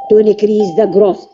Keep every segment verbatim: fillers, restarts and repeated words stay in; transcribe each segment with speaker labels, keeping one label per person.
Speaker 1: to increase the growth.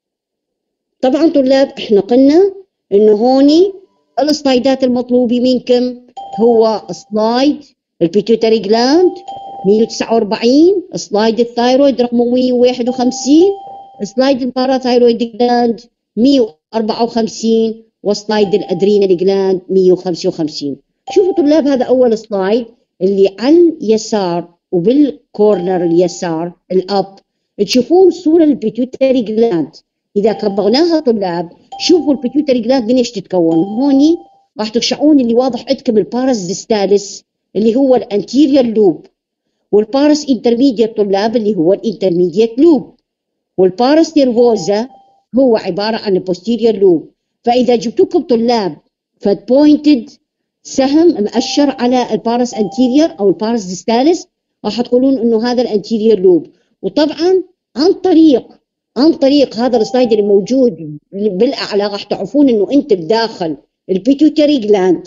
Speaker 1: طبعا طلاب احنا قلنا انه هوني السلايدات المطلوبة منكم هو سلايد البيتيوتري جلاند مية وتسعة وأربعين، سلايد الثايرويد رقمه مية وواحد وخمسين، سلايد الباراثايرويد جلاند مية وأربعة وخمسين، وسلايد الادرينال جلاند مية وخمسة وخمسين. شوفوا طلاب هذا اول سلايد اللي على اليسار وبالكورنر اليسار الاب تشوفون صورة البيتيوتري جلاند. إذا كبرناها طلاب شوفوا البيتيوتري جلاند من إيش تتكون. هوني راح ترشعون اللي واضح عندكم البارس ديستالس اللي هو الانتيريور لوب، والبارس انترميديت طلاب اللي هو الانترميديت لوب، والبارس نيرفوزا هو عبارة عن البوستيريور لوب. فإذا جبتوكم طلاب فد بوينتد سهم مؤشر على البارس انتيريور أو البارس ديستالس راح تقولون إنه هذا الانتيريور لوب. وطبعا عن طريق عن طريق هذا السلايد اللي موجود بالاعلى راح تعرفون انه انت بداخل البيتيوتري جلاند.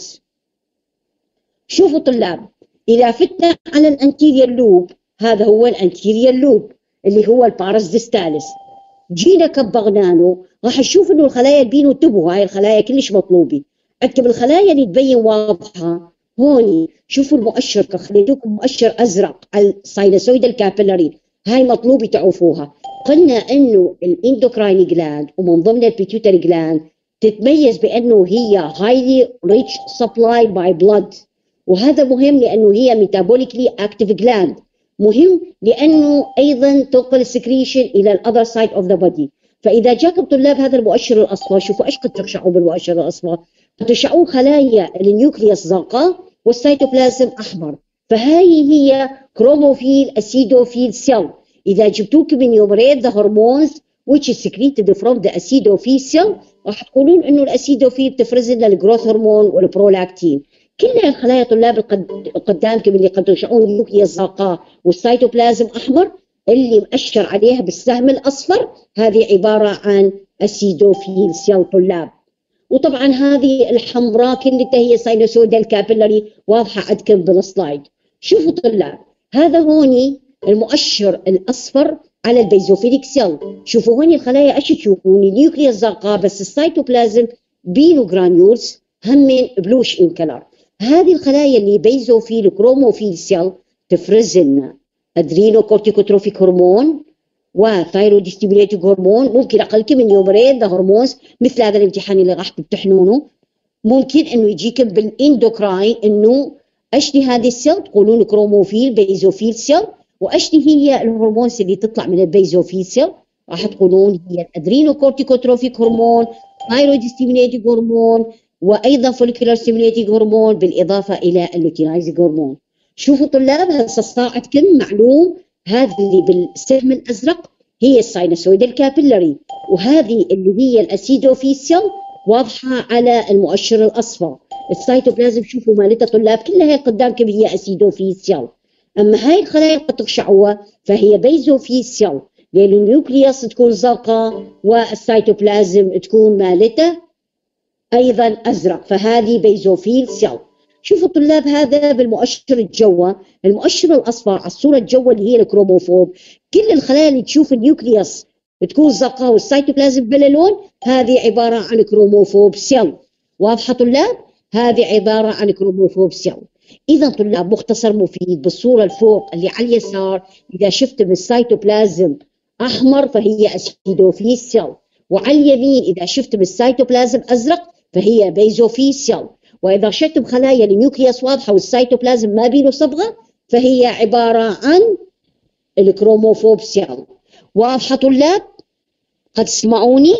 Speaker 1: شوفوا طلاب اذا فتنا على الانتيريور لوب هذا هو الانتيريور لوب اللي هو البارس ديستالس، جينا كبرنا له راح نشوف انه الخلايا البينو انتبهوا هاي الخلايا كلش مطلوبه عندكم. الخلايا اللي تبين واضحه هوني شوفوا المؤشر خليتوكم مؤشر ازرق على الساينوسويدال كابيلاري، هاي مطلوبه تعرفوها. قلنا انه الاندوكراين جلاند ومن ضمن البيتيوتري جلاند تتميز بانه هي highly rich supply by blood، وهذا مهم لانه هي ميتابوليكلي اكتيف جلاند. مهم لانه ايضا تنقل السكريشن الى الاذر سايد اوف ذا بودي. فاذا جاكم طلاب هذا المؤشر الاصفر شوفوا ايش قد ترشحوا بالمؤشر الاصفر، ترشحون خلايا النيوكليوس زرقاء والسيتوبلازم احمر، فهاي هي كروموفيل اسيدوفيل سيل. إذا جبتوك من يومريت the hormones which is secreted from the acidophil cell راح تقولون إنه الأسيدوفيل تفرز لنا الجروث هرمون والبرولاكتين. كل الخلايا طلاب قدامكم اللي قد ترشحون النيوكليوس زرقاء والسيتوبلازم أحمر اللي مؤشر عليها بالسهم الأصفر هذه عبارة عن أسيدوفيل سيل طلاب. وطبعا هذه الحمراء كلها هي ساينوسويدال كابيلاري واضحة عندكم بالسلايد. شوفوا طلاب هذا هوني المؤشر الأصفر على البيزوفيليك سيل. شوفوا هوني الخلايا ايش تشوفون؟ نيوكليوس زرقاء بس السيتوبلازم بينو جرانيولز همين بلوش ان كلر. هذه الخلايا اللي بيزوفيل كروموفيل سيل تفرز لنا ادرينو كورتيكوتروفيك هرمون وثايرويد ستيميوليتنج هرمون. ممكن اقلكم من يومرين ذا هرمونز مثل هذا الامتحان اللي راح تمتحنونه ممكن انه يجيكم بالاندوكراين انه اشتي هذه السيل تقولون كروموفيل بيزوفيل سيل، واشتي هي الهرمونز اللي تطلع من البيزوفيل سيل راح تقولون هي الادرينو كورتيكوتروفيك هرمون، ثايرويد ستيميوليتنج هرمون، وايضا فوليكولار ستيميوليتنج هرمون بالاضافه الى اللوتينايزنج هرمون. شوفوا طلاب هسه صار عندكم معلوم هذه اللي بالسهم الازرق هي الساينوسويدال كابيلاري، وهذه اللي هي الاسيدوفيل سيل واضحه على المؤشر الاصفر. السيتوبلازم شوفوا مالتها طلاب كلها هي قدامكم هي اسيدوفيل سيل. اما هاي الخلايا اللي ترشحوها فهي بيزوفيل سيل لان النيوكليوس تكون زرقاء والسيتوبلازم تكون مالته ايضا ازرق، فهذه بيزوفيل سيل. شوفوا طلاب هذا بالمؤشر الجوة، المؤشر الاصفر على الصوره الجوة اللي هي الكروموفوب، كل الخلايا اللي تشوف النيوكليوس تكون زرقاء والسيتوبلازم بلا لون هذه عباره عن كروموفوب سيل. واضحه طلاب؟ هذه عباره عن كروموفوب سيل. اذا طلاب مختصر مفيد بالصوره الفوق اللي على اليسار اذا شفت بالسيتوبلازم احمر فهي اسيدوفيل سيل، وعلى اليمين اذا شفت بالسيتوبلازم ازرق فهي بيزوفيل سيل، واذا شفت بخلايا النيوكليوس واضحه والسيتوبلازم ما بينه صبغه فهي عباره عن الكروموفوب سيل. واضحه طلاب؟ قد تسمعوني؟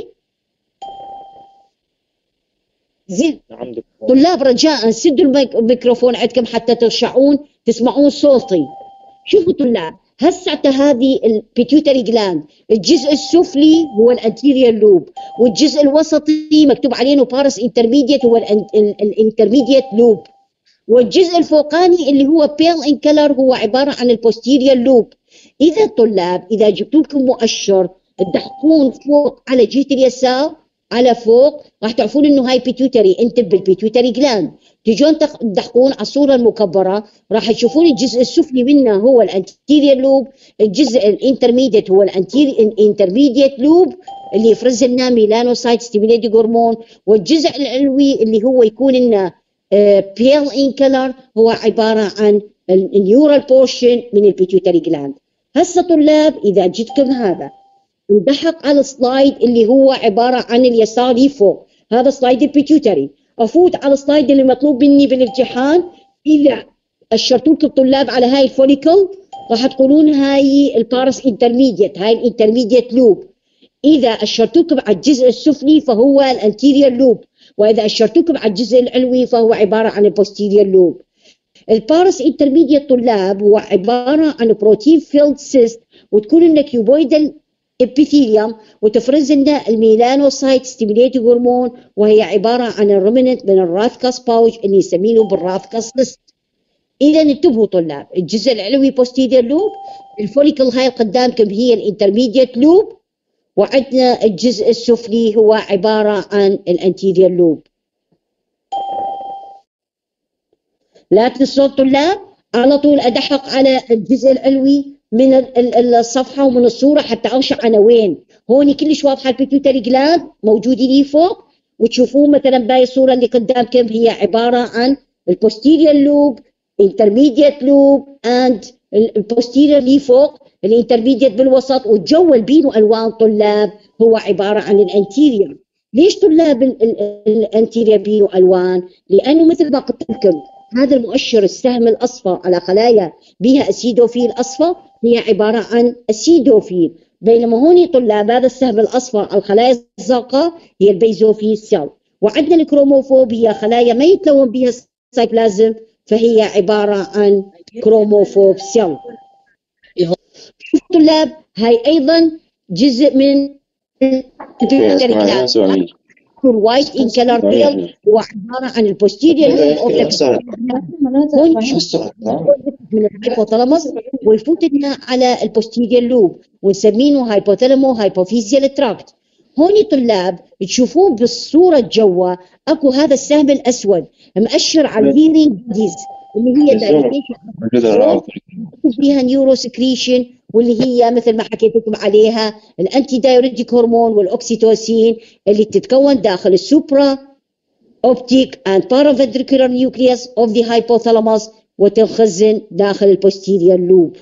Speaker 1: زين طلاب رجاء سدوا الميكروفون عندكم حتى ترشعون تسمعون صوتي. شوفوا طلاب هسه هذه البيتيوتري جلاند الجزء السفلي هو الانتيريور لوب، والجزء الوسطي مكتوب عليه انه بارس انترميديت هو الانترميديت لوب، والجزء الفوقاني اللي هو بيل ان كلر هو عباره عن البوستيريور لوب. اذا طلاب اذا جبت لكم مؤشر تضحكون فوق على جهه اليسار على فوق راح تعرفون انه هاي بيتيوتري انت بالبيتيوتري جلاند. تجون تدحقون على الصورة المكبرة راح تشوفون الجزء السفلي منه هو الانتيريور لوب، الجزء الانترميديت هو الانترميديت لوب اللي يفرز لنا ميلانوسايت ستيميليتنج هرمون، والجزء العلوي اللي هو يكون لنا بيل ان كلر هو عبارة عن النيورال بورشن من البيتيوتري جلاند. هسه طلاب إذا جيتكم هذا ندحق على السلايد اللي هو عبارة عن اليساري فوق، هذا سلايد البيتيوتري، أفوت على السلايد اللي مطلوب مني بالامتحان. إذا أشرتوا لكم طلاب على هاي الفوليكل راح تقولون هاي البارس انترميديت، هاي الانترميديت لوب. إذا أشرتوا لكم على الجزء السفلي فهو الانتيريور لوب، وإذا أشرتوا لكم على الجزء العلوي فهو عبارة عن البوستيريور لوب. البارس انترميديت طلاب هو عبارة عن بروتين فيلد سيست، وتكون لنا كيوبويدال ابيثيليوم، وتفرز لنا الميلانوسايت ستيميليتنج هرمون، وهي عبارة عن الريمننت من الراثكاس باوج اللي يسمينه بالراثكاس ليست. إذا انتبهوا طلاب، الجزء العلوي بوستيريور لوب، الفوليكل هاي قدامكم هي الانترميديت لوب، وعندنا الجزء السفلي هو عبارة عن الانتيريور لوب. لا تنسوا طلاب على طول أدحق على الجزء العلوي من الصفحة ومن الصورة حتى أرشح أنا وين. هون كلش واضحة البيتيوتري جلاند موجودين لي فوق، وتشوفون مثلا باقي الصورة اللي قدامكم هي عبارة عن البوستيريور لوب، intermediate لوب اند البوستيريور لي فوق، الانترميديت بالوسط، والجو البينو ألوان طلاب هو عبارة عن الانتيريور. ليش طلاب الانتيريور بينو ألوان؟ لأنه مثل ما قلت لكم هذا المؤشر السهم الأصفر على خلايا بها أسيدوفيل أصفر هي عبارة عن أسيدوفيل، بينما هون طلاب هذا السهم الأصفر على الخلايا الزرقاء هي البيزوفيل سيل. وعندنا الكروموفوب هي خلايا ما يتلون بها السيتوبلازم فهي عبارة عن كروموفوب سيل. شوف طلاب هاي أيضا جزء من الوايت ان كلر بيل هو عباره عن البوستيريور لوب من الهايبوثالاموس، ويفوت لنا على البوستيريور لوب ونسمينه هايبوثالامو هايبوفيزيال تراكت. هون طلاب تشوفون بالصوره جوا اكو هذا السهم الاسود مؤشر على الهيرينج ديز اللي هي دايليتيشن فيها نيورو سكريشن، واللي هي مثل ما حكيت لكم عليها الانتي دايوريتيك هرمون والاوكسيتوسين اللي تتكون داخل السوبرا اوبتيك اند بارافنتريكولار نيوكليوس اوف ذا هايبوثالاموس وتنخزن داخل البوستيريور لوب.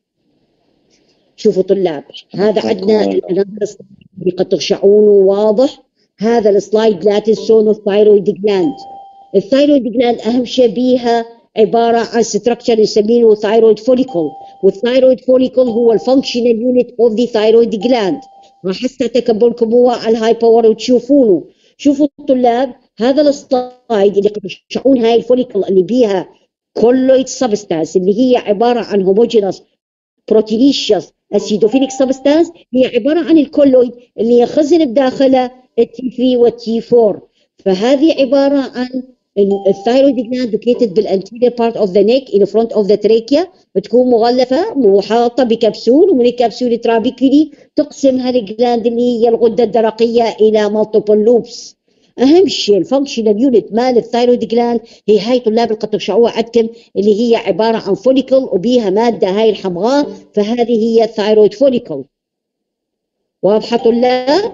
Speaker 1: شوفوا طلاب هذا عندنا بطريقه تغشعونه واضح. هذا السلايد لا تنسون الثايرويد جلاند. الثايرويد جلاند اهم شيء بيها عبارة عن ستراكشر نسميه ثايرويد فوليكل، والثايرويد فوليكل هو الفانكشنال يونت اوف ذا ثايرويد جلاند. راح هسه تكبر لكم هو على الهاي باور وتشوفونه. شوفوا الطلاب هذا السلايد اللي تشوفون هاي الفوليكل اللي بيها كولويد سبستانس اللي هي عبارة عن هوموجينوس بروتينيشيوس اسيدوفيليك سبستانس، هي عبارة عن الكولويد اللي يخزن بداخله التي ثري والتي فور. فهذه عبارة عن الثايرويد جلاند located بالانتيريور بارت اوف ذا نيك in front of the trachea، بتكون مغلفه محاطه بكبسول، ومن الكبسول ترابيكولي تقسم هالجلاند اللي هي الغده الدرقيه الى مالتيبل لوبس. اهم شيء الفانكشنال يونت مال الثايرويد جلاند هي هاي طلاب اللي قد تشعوها عندكم اللي هي عباره عن فوليكل وبيها ماده هاي الحمراء، فهذه هي الثايرويد فوليكل. واضحه طلاب؟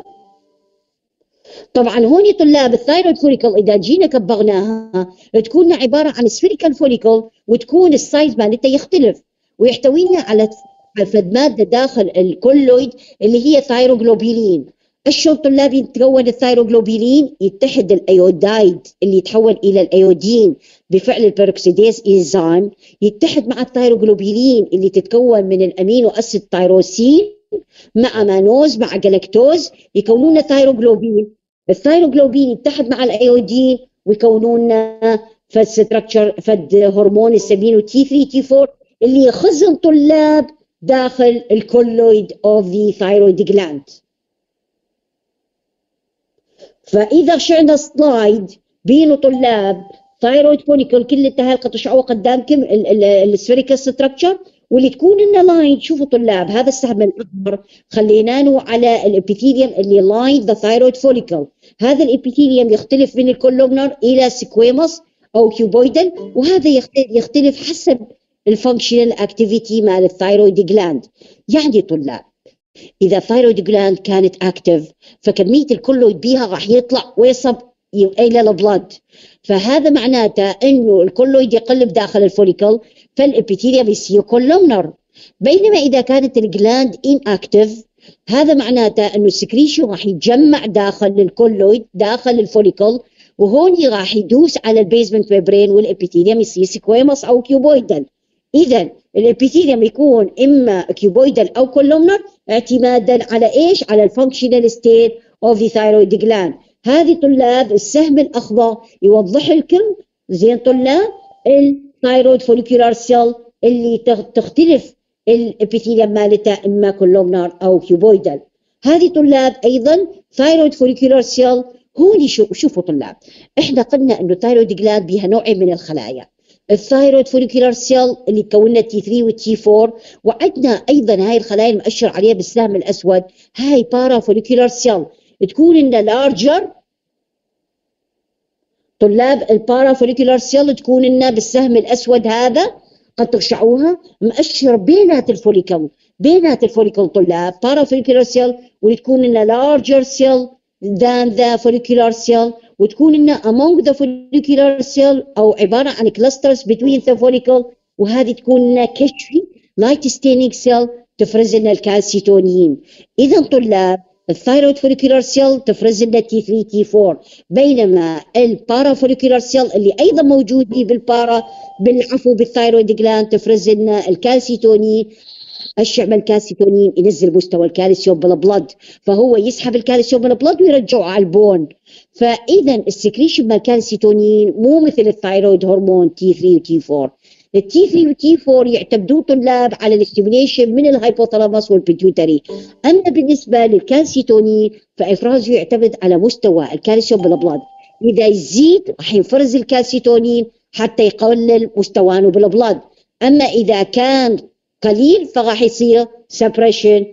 Speaker 1: طبعا هون طلاب الثايرويد فوليكل اذا جينا كبرناها تكون عباره عن سفيريكال فوليكل، وتكون السايز مالتها يختلف، ويحتوينا على فد ماده داخل الكولويد اللي هي ثايروغلوبولين. الشو طلاب يتكون الثايروغلوبولين يتحد الايودايد اللي يتحول الى الايودين بفعل البيروكسيديز انزيم، يتحد مع الثايروغلوبولين اللي تتكون من الامينو اسيد تايروسين مع مانوز مع جلاكتوز يكونون ثايروغلوبين. الثايروغلوبين يتحد مع الايودين ويكونون فد ستراكشر فد هرمون نسميه تي ثري تي فور اللي يخزن طلاب داخل الكولويد اوف ذا ثايرويد جلاند. فاذا شعنا سلايد بينه طلاب ثايرويد فوليكل كل التهالقه تشعوا قدامكم السفيريكال ستراكشر، واللي تكون لنا لاين. شوفوا طلاب هذا السهم الاحمر خليناه على الابيثيليوم اللي لاين ذا ثايرويد فوليكل. هذا الابيثيليوم يختلف من الكولومنر الى سكويموس او كيوبويدال، وهذا يختلف حسب الفانكشنال اكتيفيتي مال الثايرويد جلاند. يعني طلاب اذا الثايرويد جلاند كانت اكتف فكميه الكولويد بيها راح يطلع ويصب الى البلد، فهذا معناته انه الكولويد يقلب داخل الفوليكل فالابيثيليوم يصير كولومنر. بينما اذا كانت الجلاند ان اكتف هذا معناته انه السكريشن راح يتجمع داخل الكولويد داخل الفوليكل، وهون راح يدوس على البيزمنت ميمبرين والابيثيليوم يصير سكويموس او كيوبويدال. اذا الابيثيليوم يكون اما كيوبويدال او كولومنر اعتمادا على ايش؟ على الفانكشنال ستيت اوف ذا ثايرويد جلاند. هذه طلاب السهم الاخضر يوضح لكم زين طلاب الثايرويد فوليكولار سيل اللي تختلف الابيثيليوم مالتها اما كولومنر او كيوبويدال. هذه طلاب ايضا ثايرويد فوليكولار سيل. هون شوفوا طلاب احنا قلنا انه الثايرويد جلاند بها نوعين من الخلايا، الثايرويد فوليكولار سيل اللي كوننا تي ثري والتي فور، وعندنا ايضا هاي الخلايا المؤشر عليها بالسهم الاسود هاي بارا فوليكولار سيل تكون لنا لارجر. طلاب البارا فوليكولار سيل تكون لنا بالسهم الاسود هذا قد ترشعوها مؤشر بينات الفوليكل بينات الفوليكل طلاب بارا فوليكولار سيل، وتكون لنا لارجر سيل than the follicular cell، وتكون لنا among the follicular cell أو عبارة عن clusters between the follicle، وهذه تكون لنا كشفي light staining cell تفرز لنا الكالسيتونين. إذا طلاب الثايرويد فوليكولار سيل تفرز لنا تي ثري تي فور، بينما البارا فوليكولار سيل اللي أيضا موجود بالبارا بالعفو بالثايرويد جلاند تفرز لنا الكالسيتونين. الشعب الكالسيتونين ينزل مستوى الكالسيوم بالبلد، فهو يسحب الكالسيوم بالبلد ويرجعه على البون. فاذا السكريشن مال الكالسيتونين مو مثل الثايرويد هرمون تي ثري وتي فور. التي ثري وتي فور يعتمدون طلاب على الاستيميليشن من الهايبوثالاموس والبيتيوتري، اما بالنسبه للكالسيتونين فافرازه يعتمد على مستوى الكالسيوم بالبلد. اذا يزيد راح ينفرز الكالسيتونين حتى يقلل مستواه بالبلد، اما اذا كان قليل فراح يصير سبريشن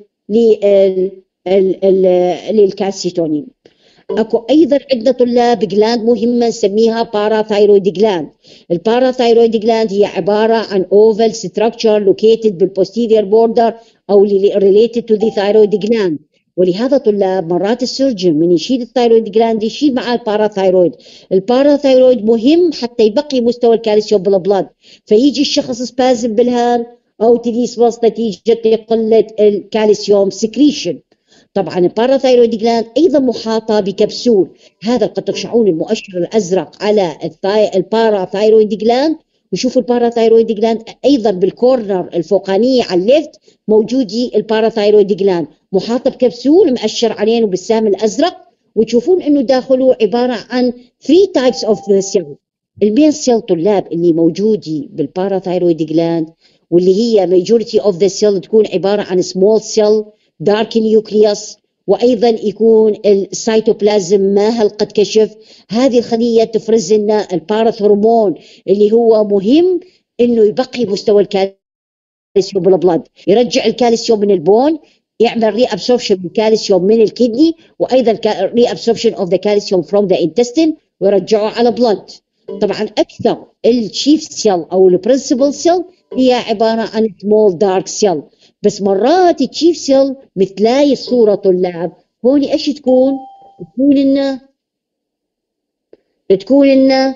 Speaker 1: للكالسيتونين. اكو ايضا عندنا طلاب جلاند مهمه نسميها باراثايرويد جلاند. الباراثايرويد جلاند هي عباره عن اوفال ستراكشر لوكيتد بالبوستيريور بوردر او ريليتد تو ذا ثايرويد جلاند. ولهذا طلاب مرات السيرجن من يشيل الثايرويد جلاند يشيل معاه الباراثايرويد. الباراثايرويد مهم حتى يبقي مستوى الكالسيوم بالبلد، فيجي الشخص سبازم بالهان أو تليسبوس نتيجة قلة الكالسيوم سكريشن. طبعا الباراثايرويد جلاند أيضا محاطة بكبسول، هذا قد ترشعون المؤشر الأزرق على الباراثايرويد جلاند، وشوفوا الباراثايرويد جلاند أيضا بالكورنر الفوقانية على الليفت موجود الباراثايرويد جلاند محاطة بكبسول مؤشر عليه بالسهم الأزرق، وتشوفون أنه داخله عبارة عن three types of the cell. المين سيل طلاب اللي موجودة بالباراثايرويد جلاند واللي هي majority of the cell تكون عبارة عن small cell dark nucleus، وأيضا يكون السيتوبلازم ما هل قد كشف. هذه الخلية تفرز لنا الباراث هرمون اللي هو مهم إنه يبقي مستوى الكالسيوم بالبلد، يرجع الكالسيوم من البون، يعمل ري ابسوربشن بالكالسيوم من الكدني، وأيضا ري ابسوربشن of the calcium from the intestine ويرجعه على بلد. طبعا أكثر الشيف سيل أو البرنسبل سيل هي عبارة عن small dark cell، بس مرات الشيف سيل مثلاي الصورة طلاب هون ايش تكون؟ تكون لنا تكون لنا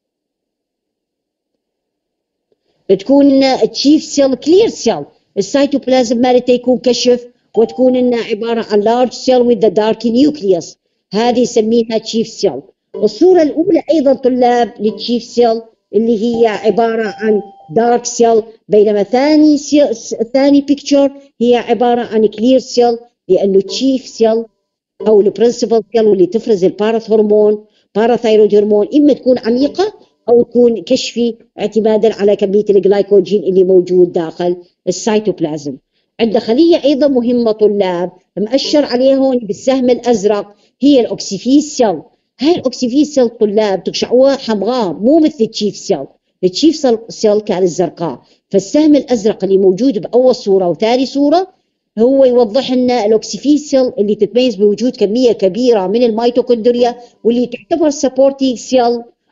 Speaker 1: تكون لنا الشيف سيل كلير سيل، السيتوبلازم مالته يكون كشف، وتكون لنا عبارة عن large cell with the dark nucleus، هذه يسميها تشيف سيل. الصورة الأولى أيضا طلاب للتشيف سيل اللي هي عبارة عن دارك سيل، بينما ثاني سيل ثاني بيكتشر هي عبارة عن كلير سيل، لأنه تشيف سيل أو البرنسبل سيل واللي تفرز الباراث هرمون باراثايرويد هرمون إما تكون عميقة أو تكون كشفي اعتمادا على كمية الجلايكوجين اللي موجود داخل السيتوبلازم. عند خلية أيضا مهمة طلاب مؤشر عليها هون بالسهم الأزرق هي الأوكسيفيس سيل. هاي الأوكسيفيس سيل طلاب تقشعوها حمراء مو مثل التشيف سيل، التشيف سيل كانت زرقاء، فالسهم الأزرق اللي موجود بأول صورة وثاني صورة هو يوضح لنا الأوكسيفيس سيل اللي تتميز بوجود كمية كبيرة من الميتوكوندريا واللي تعتبر سبورتينج سيل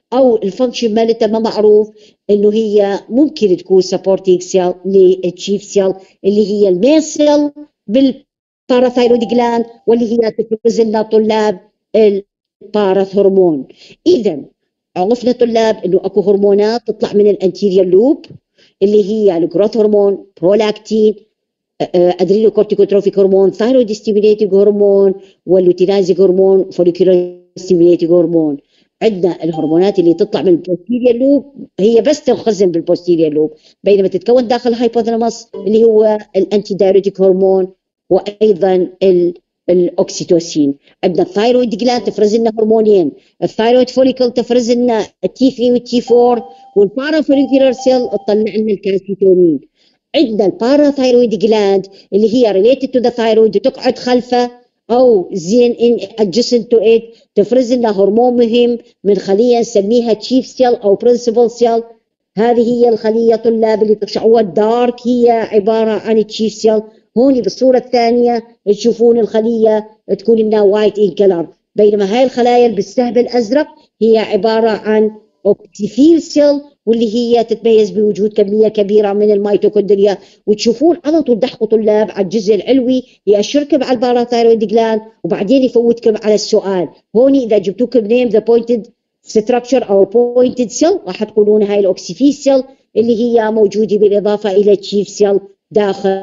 Speaker 1: او الفانكشن مالتها ما معروف، انه هي ممكن تكون سبورتينج سيل للتشيف سيل اللي هي المين سيل بالباراثايرويد جلاند، واللي هي تفرز لنا طلاب الباراث هرمون. اذا عرفنا طلاب انه اكو هرمونات تطلع من الانتيريور لوب اللي هي الجروث هرمون، برولاكتين، ادرينو كورتيكوتروفيك هرمون، ثايرويد ستيميليتنج هرمون، واللوتينايزنج هرمون، فوليكولار ستيميليتنج هرمون. عندنا الهرمونات اللي تطلع من البوستيريور لوب هي بس تنخزن بالبوستيريور لوب، بينما تتكون داخل الهايبوثالاموس اللي هو الانتي دايوريتيك هرمون، وايضا الاوكسيتوسين. عندنا الثايرويد جلاند تفرز لنا هرمونين، الثايرويد فوليكل تفرز لنا التي ثري والتي فور، والبارافوليكولار سيل تطلع لنا الكالسيتونين. عندنا الباراثايرويد جلاند اللي هي related to the thyroid وتقعد خلفه او زين in adjacent to it، تفرز لنا هرمون مهم من خليه نسميها تشيف سيل او برنسبل سيل. هذه هي الخليه طلاب اللي تشعوها الدارك، هي عباره عن تشيف سيل. هون بالصوره الثانيه تشوفون الخليه تكون لنا وايت ان كلر، بينما هاي الخلايا اللي بالسهم الازرق هي عباره عن اوبتيفيل سيل، واللي هي تتميز بوجود كميه كبيره من الميتوكوندريا. وتشوفون على طول ضحكوا طلاب على الجزء العلوي يأشركم على الباراثايرويد جلاند، وبعدين يفوتكم على السؤال. هون اذا جبتوكم نيم ذا بوينتد ستراكشر او بوينتد سيل راح تقولون هاي الاوكسيفيل سيل اللي هي موجوده بالاضافه الى التشيف سيل داخل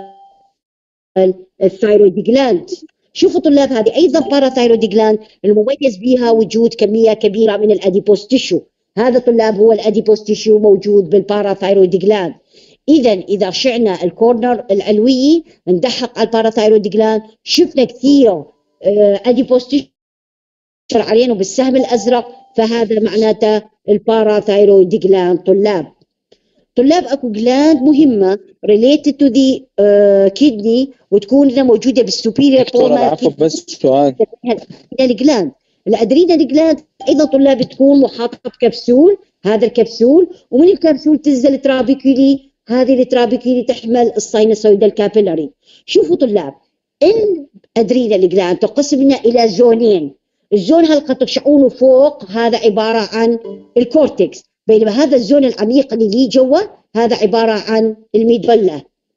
Speaker 1: الثايرويد جلاند. شوفوا طلاب هذه ايضا باراثايرويد جلاند المميز بها وجود كميه كبيره من الاديبوس تيشو. هذا طلاب هو الاديبوس تيشو موجود بالباراثايرويد جلاند. اذا اذا شعنا الكورنر العلوي ندحق على الباراثايرويد جلاند شفنا كثير اديبوس تيشو علينا بالسهم الازرق، فهذا معناته الباراثايرويد جلاند. طلاب طلاب اكو جلاند مهمه related to the uh, kidney وتكون لنا موجوده بالسوبيريور
Speaker 2: دكتور العفو بس سؤال.
Speaker 1: الجلاند الادرينال جلاند ايضا طلاب تكون محاطه بكبسول، هذا الكبسول، ومن الكبسول تنزل ترابيكولي، هذه الترابيكولي تحمل الساينوسويدال كابيلاري. شوفوا طلاب الادرينال جلاند تقسمنا الى زونين، الزون هل تشعرونه فوق هذا عباره عن الكورتكس، بينما هذا الزون العميق اللي ليه جوا هذا عباره عن الميدولا.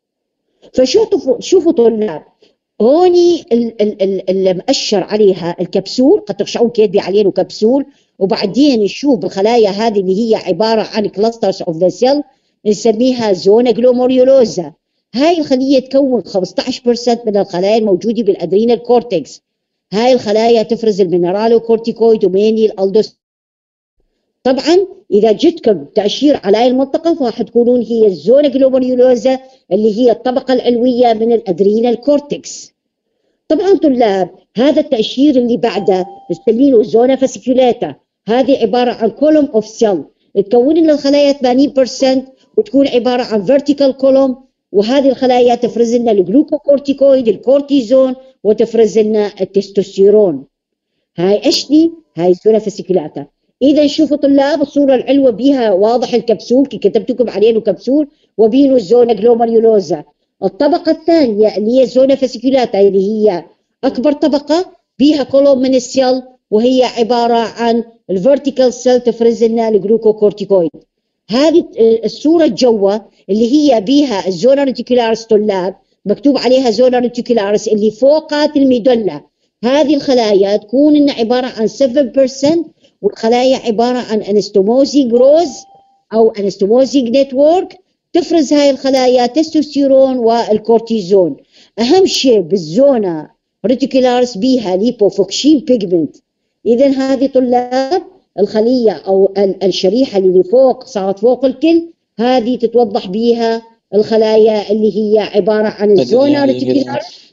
Speaker 1: فشوفوا شوفوا طلاب هوني اللي مأشر عليها الكبسول، قد تشعرون كيدي عليه كبسول، وبعدين نشوف الخلايا هذه اللي هي عباره عن كلاسترز اوف ذا سيل نسميها زونا جلوميريولوزا. هاي الخليه تكون خمسة عشر بالمئة من الخلايا الموجوده بالادرينال كورتكس. هاي الخلايا تفرز المينرالو كورتيكويد وميني الالدوس. طبعا اذا جتكم تاشير على هاي المنطقه فراح تقولون هي الزونا جلوميريولوزا اللي هي الطبقه العلويه من الادرينال كورتكس. طبعا طلاب هذا التاشير اللي بعده نسميه زونا فاسيكولاتا، هذه عباره عن كولوم اوف سيل تكون لنا الخلايا ثمانين بالمئة وتكون عباره عن فيرتيكال كولوم، وهذه الخلايا تفرز لنا الجلوكوكورتيكويد الكورتيزون وتفرز لنا التستوستيرون. هاي اشني هاي زونا فاسيكولاتا. اذا شوفوا طلاب الصوره العلوى بها واضح الكبسول كي كتبتكم عليه كبسول وبينه الزونا جلوميريولوزا. الطبقه الثانيه اللي هي الزونا فاسيكولاتا اللي هي اكبر طبقه بها كولوم من السيل، وهي عباره عن الفيرتيكال سيل تفرز لنا الجلوكوكورتيكويد. هذه الصوره الجوا اللي هي بها الزونا ريتيكولاريس طلاب مكتوب عليها زونا ريتيكولاريس اللي فوقات الميدولا. هذه الخلايا تكون لنا عباره عن سبعة بالمئة، والخلايا عباره عن انستوموزيك روز او انستوموزيك نتورك تفرز هاي الخلايا تستوستيرون والكورتيزون. اهم شيء بالزونا ريتيكولاريس بيها ليبوفوكشين بيجمنت. اذا هذه طلاب الخليه او الشريحه اللي فوق صارت فوق الكل، هذه تتوضح بيها الخلايا اللي هي عباره عن الزونا ريتيكولاريس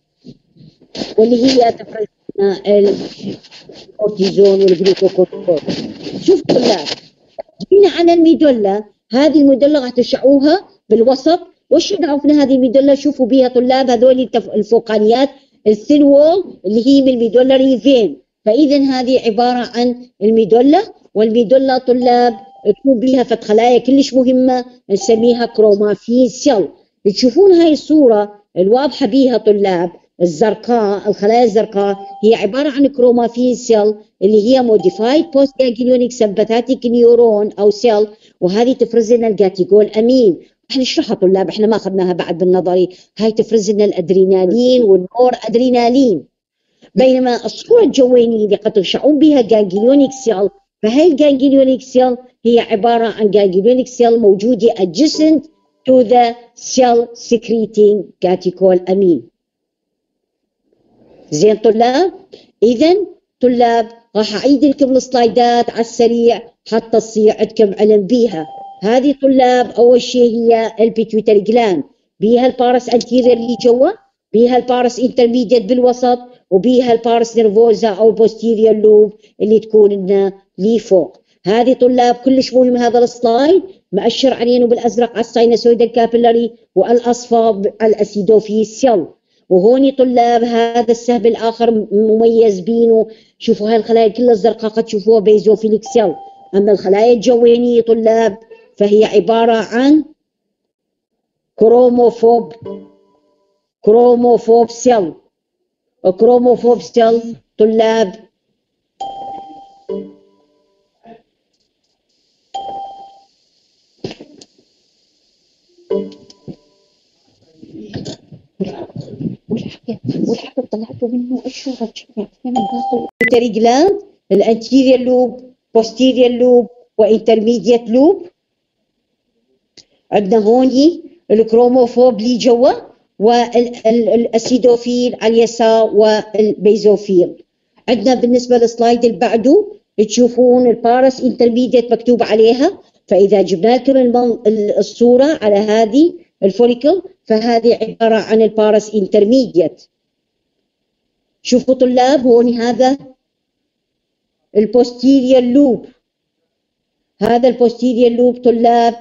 Speaker 1: واللي هي تفرز الكورتيزون والجلوكوكورتيكويد. شوف طلاب جينا على الميدولا، هذه الميدولا راح تشعوها بالوسط. وش عرفنا هذه الميدولا؟ شوفوا بيها طلاب هذول الفوقانيات الثين وول اللي هي من الميدولاري فين. فاذا هذه عباره عن الميدولا، والميدولا طلاب تكون بها فت خلايا كلش مهمه نسميها كرومافين سيل. تشوفون هاي الصوره الواضحه بيها طلاب الزرقاء، الخلايا الزرقاء هي عبارة عن كرومافين سيل اللي هي موديفايد بوست جانجليونيك سمباثيك نيورون أو سيل، وهذه تفرز لنا الجاتيكول أمين. رح نشرحها طلاب، احنا ما أخذناها بعد بالنظري. هاي تفرز لنا الأدرينالين والنور أدرينالين. بينما الصورة الجوينية اللي قد تشعرون بها جانجليونيك سيل، فهي الجانجليونيك سيل هي عبارة عن جانجليونيك سيل موجودة adjacent to the cell secreting catecholamiine. زين طلاب؟ إذن طلاب راح أعيد لكم السلايدات على السريع حتى تصير عندكم علم بيها. هذه طلاب أول شيء هي البيتويتري جلاند، بيها البارس انتيرير اللي جوا، بيها البارس انترميديت بالوسط، وبيها البارس نيرفوزا أو البوستيريور لوب اللي تكون لنا لي فوق. هذه طلاب كلش مهم هذا السلايد، مأشر علينا بالأزرق على الساينسويدال كابيلاري والأصفر على الأسيدوفيل سيل. وهوني طلاب هذا السهم الآخر مميز بينه، شوفوا هاي الخلايا كلها الزرقاء قد تشوفوها بيزوفيليك سيل. أما الخلايا الجوينية طلاب فهي عبارة عن كروموفوب كروموفوب سيل. كروموفوب سيل طلاب والحكي طلعته منه اشهر بيتويتري جلاند، الانتيريور لوب، بوستيريور لوب، وانترميديت لوب. عندنا هوني الكروموفوب اللي جوا، والاسيدوفيل على اليسار، والبيزوفيل. عندنا بالنسبه للسلايد اللي بعده تشوفون البارس انترميديت مكتوب عليها، فاذا جبنا لكم الصوره على هذه الفوليكل فهذه عباره عن البارس انترميديت. شوفوا طلاب هون هذا البوستيريور لوب، هذا البوستيريور لوب طلاب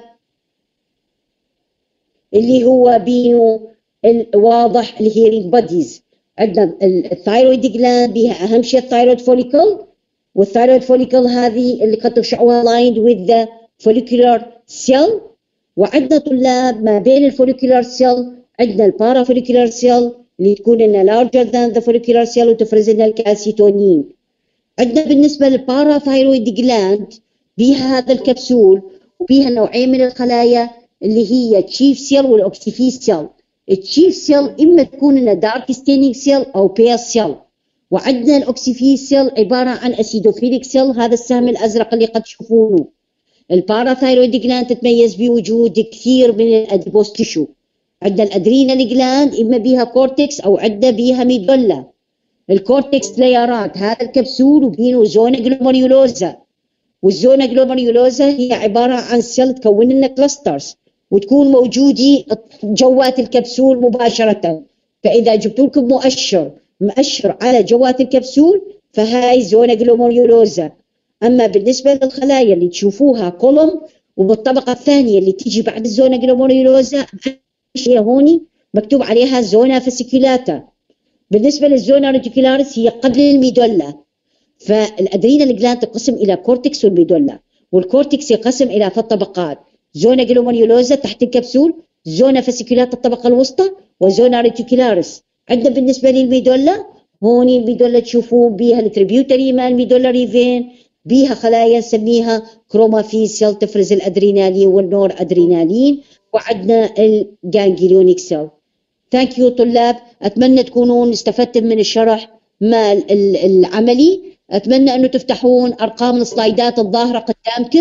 Speaker 1: اللي هو بينه الواضح الهيرينج بوديز. عندنا الثايرويد جلاند بها اهم شيء الثايرويد فوليكل، والثايرويد فوليكل هذه اللي قد تشعرها lined with the follicular cell. وعندنا طلاب ما بين الفوليكولار سيل عندنا البارا فوليكولار سيل اللي تكون لنا larger than the follicular cell وتفرز لنا الكالسيتونين. عندنا بالنسبة للبارا ثايرويد جلاند بيها هذا الكبسول، وبيها نوعين من الخلايا اللي هي تشيف سيل والاوكسيفيل سيل. التشيف سيل اما تكون لنا دارك ستينينج سيل او بير سيل، وعندنا الاوكسيفيل سيل عبارة عن اسيدوفيليك سيل، هذا السهم الازرق اللي قد تشوفونه. الباراثايرويد جلاند تتميز بوجود كثير من الاديبوس تيشو. عندنا الادرينال جلاند اما بيها كورتكس او عندنا بيها ميدولا. الكورتكس ليارات هذا الكبسول وبينه زونا جلوميريولوزا، والزونا جلوميريولوزا هي عباره عن سيل تكون لنا كلاسترز وتكون موجوده جوات الكبسول مباشره. فاذا جبت لكم مؤشر مؤشر على جوات الكبسول فهاي زونا جلوميريولوزا. أما بالنسبة للخلايا اللي تشوفوها كولوم، وبالطبقة الثانية اللي تيجي بعد الزونا جلوميريولوزا هي هوني مكتوب عليها زونا فاسيكولاتا. بالنسبة للزونا ريتيكولاريس هي قبل الميدولا. فالأدرينال جلاند تقسم إلى كورتكس والميدولا، والكورتكس يقسم إلى ثلاث طبقات: زونا جلوميريولوزا تحت الكبسول، زونا فاسيكولاتا الطبقة الوسطى، وزونا ريتيكولاريس. عندنا بالنسبة للميدولا هوني الميدولا تشوفون بيها التريبيوتري مال ميدولاري فين، بيها خلايا نسميها كرومافين سيل تفرز الادرينالين والنور ادرينالين، وعندنا الجانجليونيك سيل. ثانك يو طلاب، اتمنى تكونون استفدتم من الشرح مال العملي. اتمنى انه تفتحون ارقام السلايدات الظاهره قدامكم.